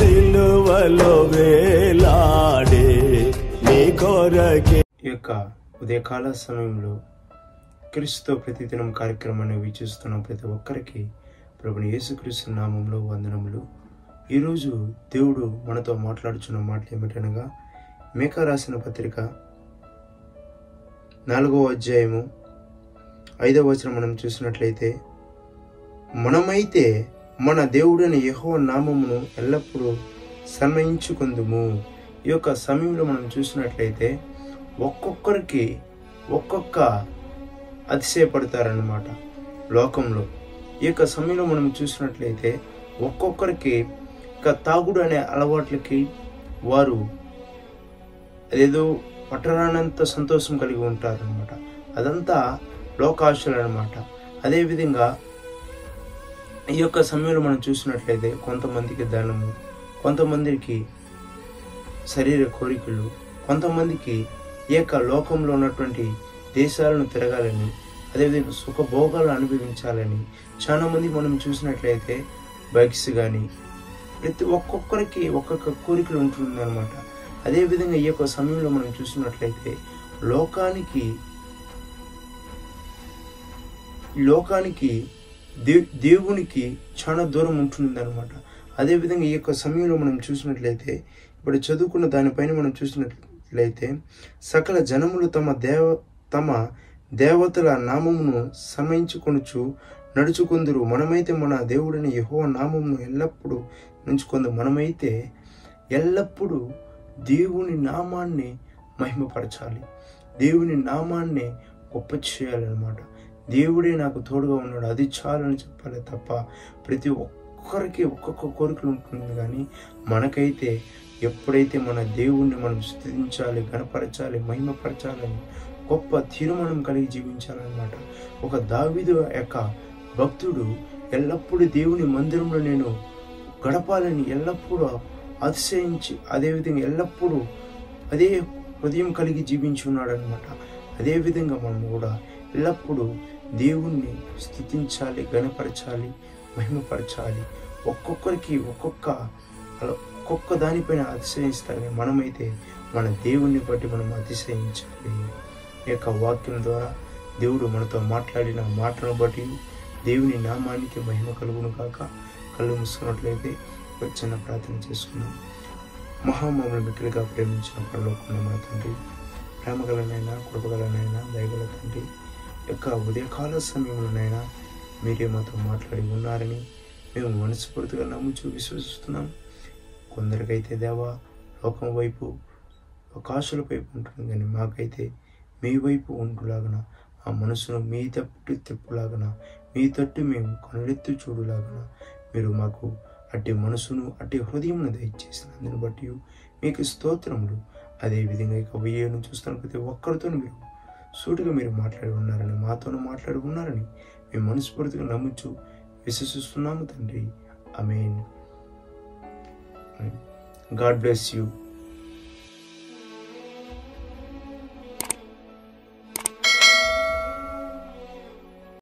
సిలువలో వేలాడే నీ కొరకే. ఈ యొక్క ఉదయకాల సమయంలో క్రీస్తుతో ప్రతిదినం కార్యక్రమాన్ని వీక్షిస్తున్న ప్రతి ఒక్కరికి ప్రభుని యేసుక్రీస్తు నామంలో వందనములు. ఈరోజు దేవుడు మనతో మాట్లాడుచున్న మాటలు ఏమిటనగా, మీకా రాసిన పత్రిక 4వ అధ్యాయము 5వ వచనం మనం చూసినట్లయితే, మనమైతే మన దేవుడైన యెహోవా నామమును ఎల్లప్పుడూ సన్మానించుకొందుము. ఈ యొక్క సమయంలో మనం చూసినట్లయితే ఒక్కొక్కరికి ఒక్కొక్క అతిశయపడతారన్నమాట లోకంలో. ఈ యొక్క సమయంలో మనం చూసినట్లయితే ఒక్కొక్కరికి తాగుడు అనే అలవాట్లకి వారు అదేదో పట్టరానంత సంతోషం కలిగి ఉంటారనమాట. అదంతా లోకాశలు అనమాట. అదేవిధంగా ఈ యొక్క సమయంలో మనం చూసినట్లయితే కొంతమందికి ధనము, కొంతమందికి శరీర కోరికలు, కొంతమందికి ఈ యొక్క లోకంలో ఉన్నటువంటి దేశాలను తిరగాలని, అదేవిధంగా సుఖభోగాలు అనుభవించాలని చాలా మంది మనం చూసినట్లయితే బైక్స్ కానీ ప్రతి ఒక్కొక్కరికి ఒక్కొక్క కోరికలు ఉంటుందన్నమాట. అదేవిధంగా ఈ యొక్క సమయంలో మనం చూసినట్లయితే లోకానికి దేవునికి చాలా దూరం ఉంటుందన్నమాట. అదేవిధంగా ఈ యొక్క సమయంలో మనం చూసినట్లయితే ఇప్పుడు చదువుకున్న దానిపైన మనం చూసినట్లయితే సకల జనములు తమ దేవతల నామమును సన్మానించుకొనుచు నడుచుకొందురు. మనమైతే మన దేవుడైన యెహోవా నామమును ఎల్లప్పుడూ నుంచుకొందు. మనమైతే ఎల్లప్పుడూ దేవుని నామాన్ని మహిమపరచాలి, దేవుని నామాన్ని గొప్ప చేయాలన్నమాట. దేవుడే నాకు తోడుగా ఉన్నాడు, అది చాలని చెప్పాలి తప్ప ప్రతి ఒక్కరికి ఒక్కొక్క కోరికలు ఉంటుంది. కానీ మనకైతే ఎప్పుడైతే మన దేవుణ్ణి మనం స్తుతించాలి, గణపరచాలి, మహిమపరచాలని గొప్ప తీర్మానం కలిగి జీవించాలన్నమాట. ఒక దావీదు యొక్క భక్తుడు ఎల్లప్పుడూ దేవుని మందిరంలో నేను గడపాలని ఎల్లప్పుడూ అతిశయించి, అదేవిధంగా ఎల్లప్పుడూ అదే హృదయం కలిగి జీవించి ఉన్నాడు అనమాట. అదేవిధంగా మనం కూడా ఎల్లప్పుడూ దేవుణ్ణి స్తుతించాలి, గణపరచాలి, మహిమపరచాలి. ఒక్కొక్కరికి ఒక్కొక్క దానిపైన అతిశయిస్తారు. మనమైతే మన దేవుణ్ణి బట్టి మనం అతిశయించాలి. ఈ యొక్క వాక్యం ద్వారా దేవుడు మనతో మాట్లాడిన మాటను బట్టి దేవుని నామానికి మహిమ కలుగును కాక. కళ్ళు మూసుకున్నట్లయితే చిన్న ప్రార్థన చేసుకున్నాం. మహామములను మిక్కిలిగా ప్రేమించిన పరలోకమున్న మా తండ్రి, ప్రేమగలనైనా, కృపగలనైనా, దయగల తండ్రి, యొక్క ఉదయకాల సమయంలోనైనా మీరే మాతో మాట్లాడి ఉన్నారని మేము మనస్ఫూర్తిగా నమ్ముచూ విశ్వసిస్తున్నాం. కొందరికైతే దేవా లోకం వైపు ఆకాశాల వైపు ఉంటుంది, కానీ మాకైతే మీ వైపు ఉంటులాగన, మా మనసును మీ తట్టు తిప్పులాగన, మీ తట్టు మేము కనులెత్తు చూడులాగన మీరు మాకు అట్టి మనసును, అట్టి హృదయమును దయచేసినందుని బట్టి మీకు స్తోత్రములు. అదేవిధంగా ఇక వెయ్యేను చూస్తున్న ప్రతి ఒక్కరితో మీరు సూటిగా మీరు మాట్లాడి ఉన్నారని, మాతోనూ మాట్లాడి ఉన్నారని మేము మనస్ఫూర్తిగా నమ్ముచు విశ్వసిస్తున్నాము తండ్రి. ఆమేన్. God bless you.